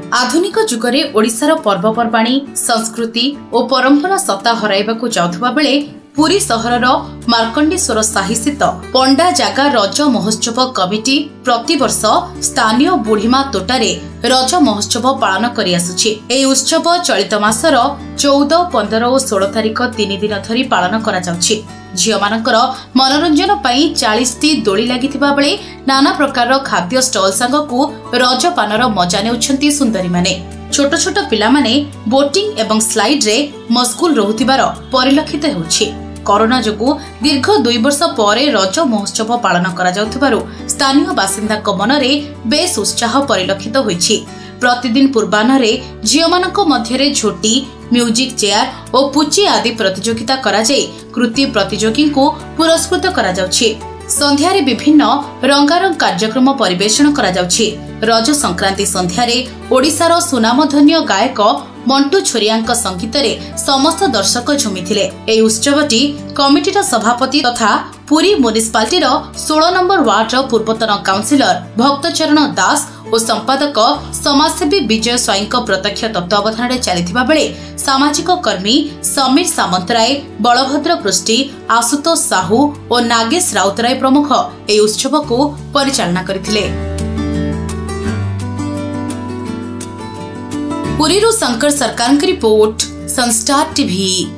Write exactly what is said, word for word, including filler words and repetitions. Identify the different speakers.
Speaker 1: आधुनिक जुगरे ओडिशार पर्वपर्वाणी संस्कृति और परंपरा सत्ता हराइबाकु जाउथबा बेले पुरी सहरर मार्कंडेश्वर साही स्थित पंडा जागा रज महोत्सव कमिटी प्रतिवर्ष स्थानीय बुढ़ीमा तोटारे रज महोत्सव पालन करि आसुछि। एही उत्सव चलित मासर चौदह पंद्रह और सोलह तारिख तीन दिन धरी पालन करा जाउछि। झियो मानकर मनोरंजन पई चालीस टी दोली लागिथिबा बेले नाना प्रकार खाद्य स्टॉल सांगकु रज पानर मजा नेउछंती सुंदरी माने। छोट छोट पिला माने बोटिंग एवं स्लाइड रे मस्कुल रहुथिबार परिलक्षित हेउछि। कोरोना जोगु दीर्घ दुई वर्ष पर रज महोत्सव पालन करा जाउथिबारु स्थानीय बासिंदाक मनरे बेस उत्साह परिलक्षित होइछि। प्रतिदिन पूर्वाह्न झियोमानक मध्यरे झोटी म्यूजिक चेयर और पुची आदि प्रतियोगिता करा जाय कृति प्रतियोगी को पुरस्कृत करा जाउछि। संध्यारे विभिन्न रंगारंग कार्यक्रम परिवेषण करा जाउछि। रज संक्रांति संध्यारे ओडिशार सुनामधन्य गायक मंटू छोरियांक संगीत रे समस्त दर्शक झुमिथिले। एही उत्सवटी कमिटीर सभापति तथा पुरी म्युनिसिपालिटीर सोलह नंबर वार्डर पूर्वतन काउंसिलर भक्तचरण दास और संपादक समाजसेवी विजय स्वाईंक प्रत्यक्ष तत्वावधान चलिथिबा बेले सामाजिक कर्मी समीर सामंतराय, बलभद्र पृष्टि, आशुतोष साहू और नागेश राउतराय प्रमुख एही उत्सव को परिचालना करथिले। पुरीरू शंकर सरकार की रिपोर्ट, सनस्टार टीवी।